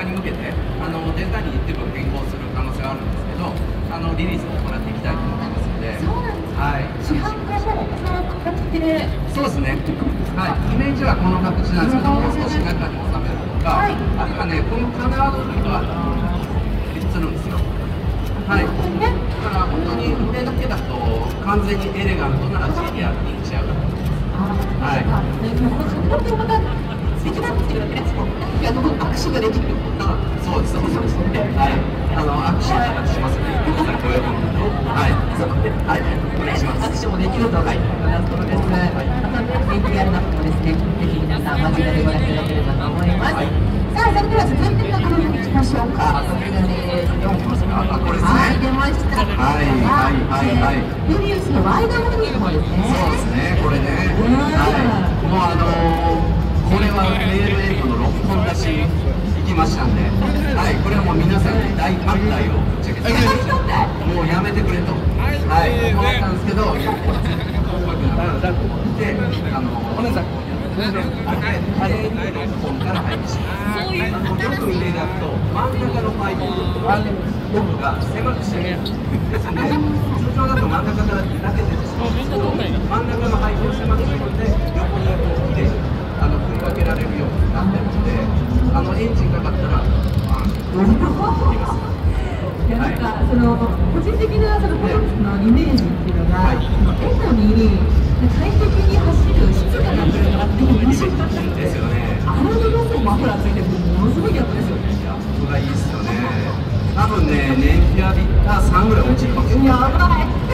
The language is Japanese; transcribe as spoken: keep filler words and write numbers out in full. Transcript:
に向けてあのデザインに一部変更する可能性があるんですけど、あのリリースを行っていきたいと思いますので。 そうなんですか。 はい。 市販がもうこの形で。 そうですね。はい。イメージはこの形なんですけど、もう少し中に収めるとか、はい、あるいはね、このカナード類がフィットするんですよ。はい。だから本当に上だけだと完全にエレガントなジュリアに仕上がる。はい。 本当にまた素敵なんですけどね。あの握手ができる。 あ、そうです。そうです。はい。あの握手の形しますね。はい。はい。お願いします。 握手もできるというところです。またね、エヌティーアール の方もですね、ぜひ皆さん間近でご覧いただければと思います。さあ、それでは続いてのカメラに行きましょうか。こちらです。 あ、これですね。 はい、出ました。 はいはいはいはい。 メビウスのワイドボディの方ですね。 そうですね。これね。はい。もうあのこれはメールエイトのろっぽん出し行きましたんで、はい。これはもう皆さんに大反対をぶっちゃけて、もうやめてくれと、はい、思ったんですけど、で、あのお姉さん。あれ、あれにろっぽんから入りました。あのよく見ていただくと真ん中のパイプ奥が狭くしてるんですね。通常だと真ん中からだけ出てしまうんですけど、真ん中のパイプを狭くするので横にこうきれいにあの振り分けられるようになってるので、あのエンジンかかったらバーンといきます。 いや、なんかその個人的なそのコロッツのイメージっていうのが、エコに快適に走る質がなくなって面白かったので、 ですよね。 あの部分もマフラーついてるのものすごいギャップですよね。 ギャップがいいですよね。多分ね、燃費はリッターさんぐらい落ちるかもしれない。 やばい。